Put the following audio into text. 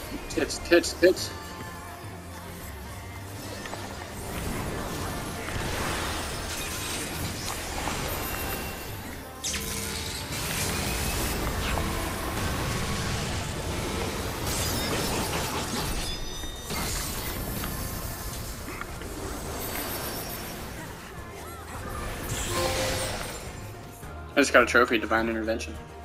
Tits, tits, tits. I just got a trophy, Divine Intervention.